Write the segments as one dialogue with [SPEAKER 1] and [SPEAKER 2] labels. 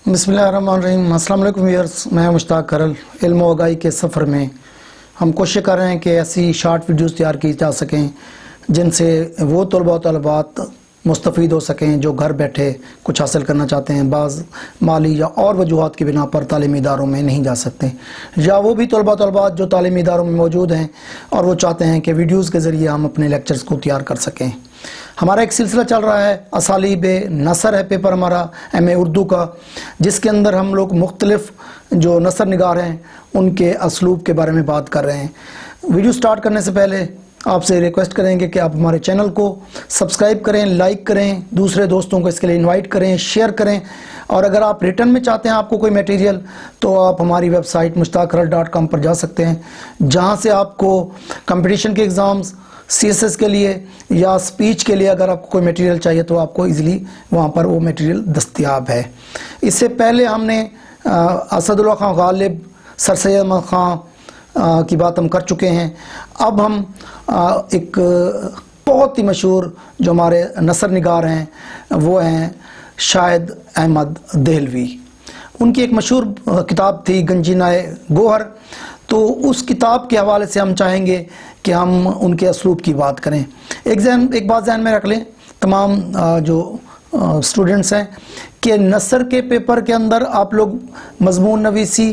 [SPEAKER 1] बिस्मिल्लाहिर्रहमानिर्रहीम। अस्सलाम वालेकुम व्यूअर्स, मैं मुश्ताक खरल। इल्म व आगाही के सफ़र में हम कोशिश कर रहे हैं कि ऐसी शार्ट वीडियोस तैयार की जा सकें जिनसे वो तलबा व तलबात मुस्तफ़ीद हो सकें जो घर बैठे कुछ हासिल करना चाहते हैं, बाज़ माली या और वजूहात की बिना पर तालीमी इदारों में नहीं जा सकते, या वो भी तलबा तलबात जो तालीमी इदारों में मौजूद हैं और वो चाहते हैं कि वीडियोज़ के ज़रिए हम अपने लेक्चर्स को तैयार कर सकें। हमारा एक सिलसिला चल रहा है, असालीब नसर है पेपर हमारा M.A.Urdu का, जिसके अंदर हम लोग मुख्तलिफ जो नसर निगार हैं उनके असलूब के बारे में बात कर रहे हैं। वीडियो स्टार्ट करने से पहले आपसे रिक्वेस्ट करेंगे कि आप हमारे चैनल को सब्सक्राइब करें, लाइक करें, दूसरे दोस्तों को इसके लिए इनवाइट करें, शेयर करें। और अगर आप रिटर्न में चाहते हैं आपको कोई मटेरियल, तो आप हमारी वेबसाइट mushtaqkharal.com पर जा सकते हैं, जहां से आपको कंपटीशन के एग्ज़ाम्स, CSS के लिए या स्पीच के लिए अगर आपको कोई मटेरियल चाहिए तो आपको इजीली वहाँ पर वो मटेरियल दस्तयाब है। इससे पहले हमने असदुल्ला खां गालिब, सर सैयद अहमद खां की बात हम कर चुके हैं। अब हम एक बहुत ही मशहूर जो हमारे नसर निगार हैं वो हैं शाहिद अहमद दहलवी। उनकी एक मशहूर किताब थी गंजीनाए गोहर, तो उस किताब के हवाले से हम चाहेंगे कि हम उनके असलूब की बात करें। एक बात ध्यान में रख लें तमाम जो स्टूडेंट्स हैं कि नसर के पेपर के अंदर आप लोग मजमून नवीसी,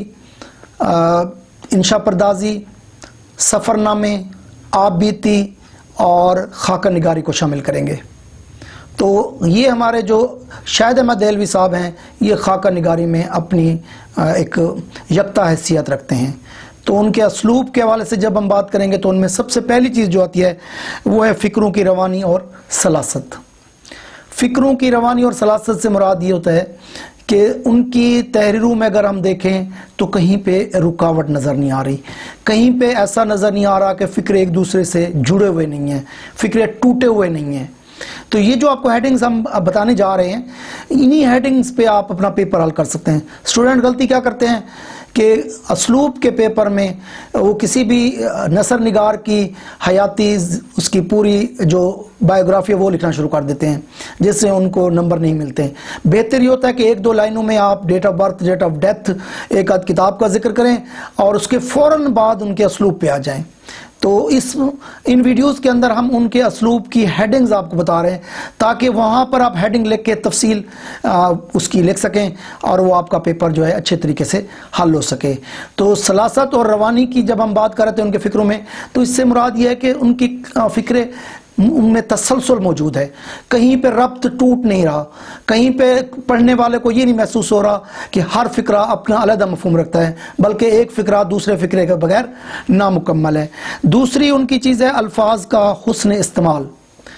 [SPEAKER 1] इंशा परदाजी, सफ़रनामे, आप बीती और खाका निगारी को शामिल करेंगे। तो ये हमारे जो शाहिद अहमद दहलवी साहब हैं, ये खाका निगारी में अपनी एक यकता हैसियत रखते हैं। तो उनके असलूब के हवाले से जब हम बात करेंगे तो उनमें सबसे पहली चीज़ जो आती है वो है फ़िक्रों की रवानी और सलासत। फ़िक्रों की रवानी और सलासत से मुराद ये होता है कि उनकी तहरीरों में अगर हम देखें तो कहीं पे रुकावट नज़र नहीं आ रही, कहीं पे ऐसा नज़र नहीं आ रहा कि फ़िक्रे एक दूसरे से जुड़े हुए नहीं हैं, फ़िक्रे टूटे हुए नहीं हैं। तो ये जो आपको हेडिंग्स हम बताने जा रहे हैं, इन्हीं हेडिंग्स पे आप अपना पेपर हल कर सकते हैं। स्टूडेंट गलती क्या करते हैं कि असलूब के पेपर में वो किसी भी नसर निगार की हयाती, उसकी पूरी जो बायोग्राफी है वो लिखना शुरू कर देते हैं, जिससे उनको नंबर नहीं मिलते। बेहतर ये होता है कि एक दो लाइनों में आप date of birth, date of death, एक आध किताब का जिक्र करें और उसके फ़ौरन बाद उनके असलूब पे आ जाएं। तो इन वीडियोस के अंदर हम उनके असलूब की हेडिंग्स आपको बता रहे हैं ताकि वहाँ पर आप हेडिंग लिख के तफसील उसकी लिख सकें और वो आपका पेपर जो है अच्छे तरीके से हल हो सके। तो सलासत और रवानी की जब हम बात कर रहे थे उनके फ़िक्रों में, तो इससे मुराद ये है कि उनकी फ़िक्रे उनमें तसलसल मौजूद है, कहीं पे रब्त टूट नहीं रहा, कहीं पे पढ़ने वाले को ये नहीं महसूस हो रहा कि हर फ़िक्रा अपना अलग मफ़हूम रखता है, बल्कि एक फ़िक्रा दूसरे फ़िक्रे के बगैर नामुकम्मल है। दूसरी उनकी चीज़ है अल्फाज का हुस्न इस्तेमाल।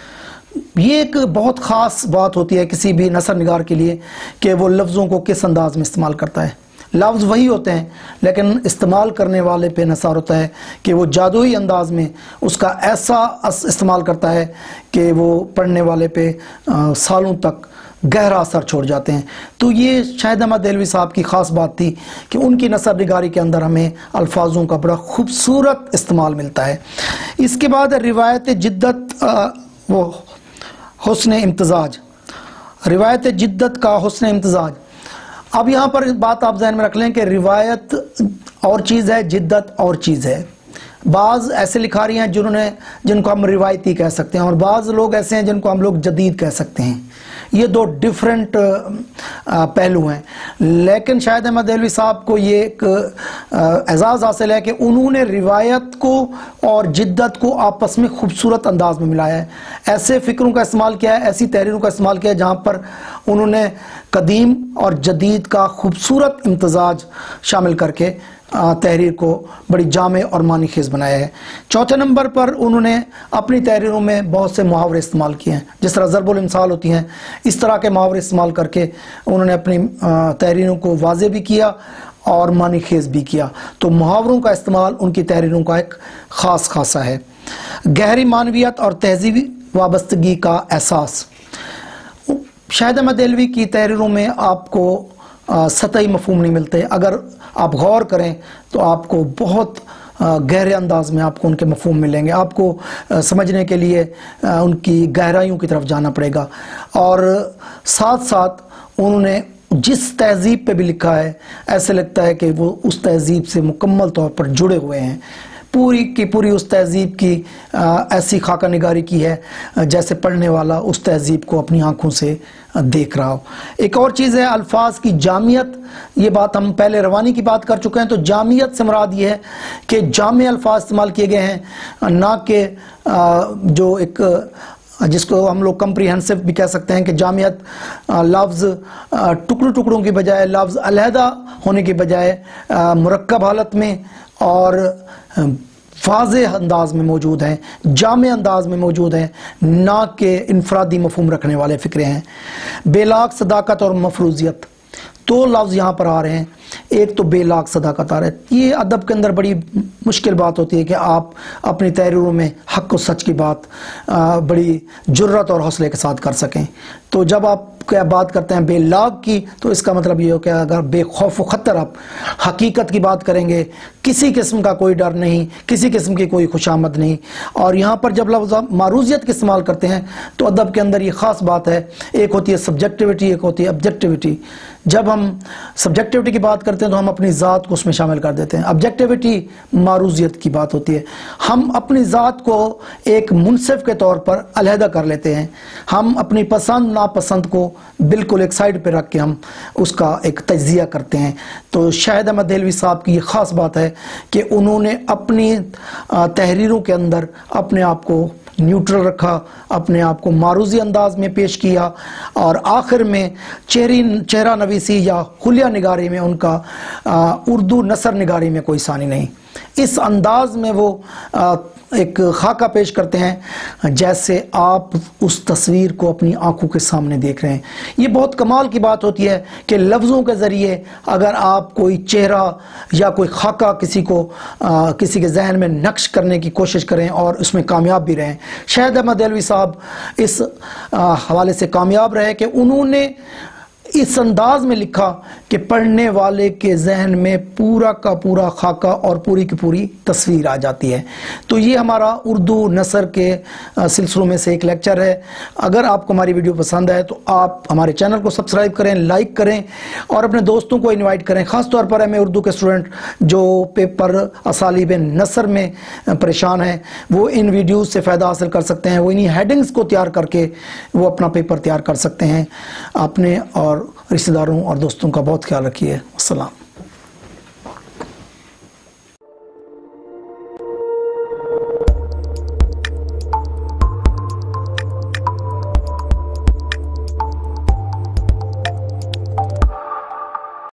[SPEAKER 1] ये एक बहुत ख़ास बात होती है किसी भी नसर निगार के लिए कि वो लफ्ज़ों को किस अंदाज में इस्तेमाल करता है। लफ्ज़ वही होते हैं लेकिन इस्तेमाल करने वाले पे नसार होता है कि वो जादुई अंदाज में उसका ऐसा इस्तेमाल करता है कि वो पढ़ने वाले पे सालों तक गहरा असर छोड़ जाते हैं। तो ये शाहिद अहमद दहलवी साहब की ख़ास बात थी कि उनकी नसर निगारी के अंदर हमें अल्फाजों का बड़ा खूबसूरत इस्तेमाल मिलता है। इसके बाद रिवायत जिद्दत वो हुस्न इम्तिजाज, रिवायत जिद्दत का हुस्न इम्तिजाज। अब यहाँ पर बात आप ज़हन में रख लें कि रिवायत और चीज़ है, जिद्दत और चीज़ है। बाज़ ऐसे लिखारी हैं जिनको हम रिवायती कह सकते हैं और बाज़ लोग ऐसे हैं जिनको हम लोग जदीद कह सकते हैं। ये दो डिफरेंट पहलू हैं, लेकिन शाहिद अहमद दहलवी साहब को ये एक एजाज़ हासिल है कि उन्होंने रिवायत को और जिद्दत को आपस में खूबसूरत अंदाज में मिलाया है। ऐसे फ़िक्रों का इस्तेमाल किया है, ऐसी तहरीरों का इस्तेमाल किया है जहाँ पर उन्होंने कदीम और जदीद का खूबसूरत इम्तिजाज शामिल करके तहरीर को बड़ी जामे और मानी खेज़ बनाया है। चौथे नंबर पर उन्होंने अपनी तहरीरों में बहुत से मुहावरे इस्तेमाल किए हैं, जिस तरह ज़रबुल इमसाल होती हैं, इस तरह के मुहावरे इस्तेमाल करके उन्होंने अपनी तहरीरों को वाज़े भी किया और मानी खेज़ भी किया। तो मुहावरों का इस्तेमाल उनकी तहरीरों का एक ख़ास खासा है। गहरी मानवियत और तहज़ीबी वाबस्तगी का एहसास। शाहिद अहमद दहलवी की तहरीरों में आपको सतही मफ़हूम नहीं मिलते, अगर आप गौर करें तो आपको बहुत गहरे अंदाज में आपको उनके मफ़हूम मिलेंगे। आपको समझने के लिए उनकी गहराइयों की तरफ जाना पड़ेगा। और साथ साथ उन्होंने जिस तहजीब पे भी लिखा है ऐसे लगता है कि वो उस तहजीब से मुकम्मल तौर पर जुड़े हुए हैं, पूरी की पूरी उस तहजीब की ऐसी खाका निगारी की है जैसे पढ़ने वाला उस तहजीब को अपनी आंखों से देख रहा हो। एक और चीज़ है अल्फाज की जामियत। ये बात हम पहले रवानी की बात कर चुके हैं, तो जामियत से मुराद ये है कि जामे अल्फाज इस्तेमाल किए गए हैं, ना कि जो एक जिसको हम लोग कम्प्रीहेंसिव भी कह सकते हैं कि जामियत लफ्ज़ टुकड़ों टुकड़ों की बजाय, लफ्ज़ अलहदा होने की बजाय मुरक्कब हालत में और वाज़े अंदाज में मौजूद हैं, जामे अंदाज में मौजूद हैं, ना कि इनफरादी मफहूम रखने वाले फ़िक्रे हैं। बेलाग सदाकत और मफरूजियत, दो लफ्ज़ यहाँ पर आ रहे हैं। एक तो बेलाग सदाकत आ रहा है। ये अदब के अंदर बड़ी मुश्किल बात होती है कि आप अपनी तहरीरों में हक़ और सच की बात बड़ी जुर्रत और हौसले के साथ कर सकें। तो जब आप क्या बात करते हैं बेलाग की, तो इसका मतलब ये हो कि अगर बेखौफ व ख़तर आप हकीकत की बात करेंगे, किसी किस्म का कोई डर नहीं, किसी किस्म की कोई खुशामद नहीं। और यहाँ पर जब लफ्ज़ मारूजियत का इस्तेमाल करते हैं तो अदब के अंदर ये ख़ास बात है, एक होती है सब्जेक्टिविटी, एक होती है ऑब्जेक्टिविटी। जब हम सब्जेक्टिविटी की बात करते हैं तो हम अपनी ज़ात को उसमें शामिल कर देते हैं, ऑब्जेक्टिविटी मारूजियत की बात होती है, हम अपनी ज़ात को एक मुनसिफ के तौर पर अलहदा कर लेते हैं, हम अपनी पसंद नापसंद को बिल्कुल एक साइड पे रख के हम उसका एक तज्जिया करते हैं। तो शाहिद अहमद दहलवी साहब की ये ख़ास बात है कि उन्होंने अपनी तहरीरों के अंदर अपने आप को न्यूट्रल रखा, अपने आप को मारूजी अंदाज में पेश किया और आखिर में चेहरा नवीसी या हुलिया निगारी में उनका उर्दू नसर निगारी में कोई सानी नहीं। इस अंदाज में वो एक खाका पेश करते हैं जैसे आप उस तस्वीर को अपनी आंखों के सामने देख रहे हैं। ये बहुत कमाल की बात होती है कि लफ्ज़ों के ज़रिए अगर आप कोई चेहरा या कोई खाका किसी के जहन में नक्श करने की कोशिश करें और उसमें कामयाब भी रहें। शाहिद अहमद दहलवी साहब इस हवाले से कामयाब रहे कि उन्होंने इस अंदाज में लिखा कि पढ़ने वाले के जहन में पूरा का पूरा खाका और पूरी की पूरी तस्वीर आ जाती है। तो ये हमारा उर्दू नसर के सिलसिलों में से एक लेक्चर है। अगर आपको हमारी वीडियो पसंद है तो आप हमारे चैनल को सब्सक्राइब करें, लाइक करें और अपने दोस्तों को इनवाइट करें। ख़ास तौर पर M.A. उर्दू के स्टूडेंट जो पेपर असालीब नसर में परेशान हैं वो इन वीडियोज़ से फ़ायदा हासिल कर सकते हैं। वो इन्हीं हेडिंग्स को तैयार करके वो अपना पेपर तैयार कर सकते हैं। अपने और रिश्तेदारों और दोस्तों का बहुत ख्याल रखिए। अस्सलाम।